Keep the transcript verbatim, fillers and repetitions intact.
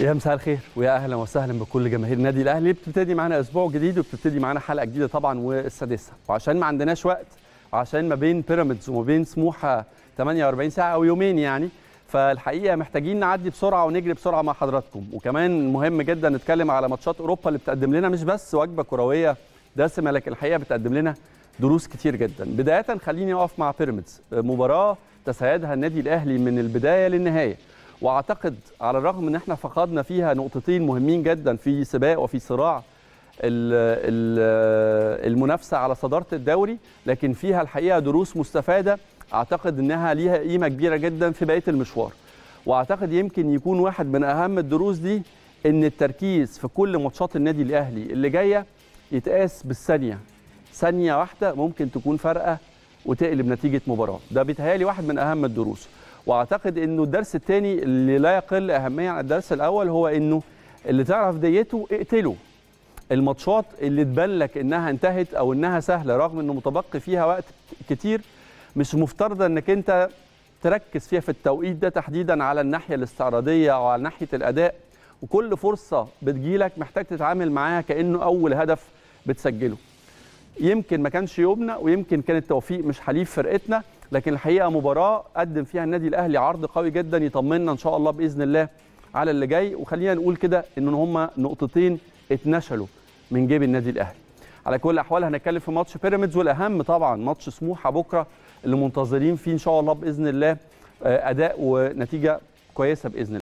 يا مساء الخير ويا اهلا وسهلا بكل جماهير النادي الاهلي. بتبتدي معانا اسبوع جديد وبتبتدي معانا حلقه جديده طبعا والسادسه، وعشان ما عندناش وقت وعشان ما بين بيراميدز وما بين سموحه ثمانية وأربعين ساعه او يومين يعني، فالحقيقه محتاجين نعدي بسرعه ونجري بسرعه مع حضراتكم. وكمان مهم جدا نتكلم على ماتشات اوروبا اللي بتقدم لنا مش بس وجبه كرويه دسمه، لكن الحقيقه بتقدم لنا دروس كتير جدا. بدايه خليني اقف مع بيراميدز، مباراه تسيدها النادي الاهلي من البدايه للنهايه، واعتقد على الرغم ان احنا فقدنا فيها نقطتين مهمين جدا في سباق وفي صراع المنافسه على صداره الدوري، لكن فيها الحقيقه دروس مستفاده اعتقد انها ليها قيمه كبيره جدا في بقيه المشوار. واعتقد يمكن يكون واحد من اهم الدروس دي ان التركيز في كل ماتشات النادي الاهلي اللي جايه يتقاس بالثانيه، ثانيه واحده ممكن تكون فارقه وتقلب نتيجه مباراه. ده بيتهيألي واحد من اهم الدروس. واعتقد انه الدرس الثاني اللي لا يقل اهميه عن الدرس الاول هو انه اللي تعرف ديته اقتله. الماتشات اللي تبان لك انها انتهت او انها سهله رغم انه متبقي فيها وقت كتير، مش مفترض انك انت تركز فيها في التوقيت ده تحديدا على الناحيه الاستعراضيه او على ناحيه الاداء، وكل فرصه بتجيلك محتاج تتعامل معاها كانه اول هدف بتسجله. يمكن ما كانش يومنا ويمكن كان التوفيق مش حليف فرقتنا، لكن الحقيقه مباراه قدم فيها النادي الاهلي عرض قوي جدا يطمنا ان شاء الله باذن الله على اللي جاي. وخلينا نقول كده ان هم نقطتين اتنشلوا من جيب النادي الاهلي. على كل الاحوال هنتكلم في ماتش بيراميدز، والاهم طبعا ماتش سموحه بكره اللي منتظرين فيه ان شاء الله باذن الله اداء ونتيجه كويسه باذن الله.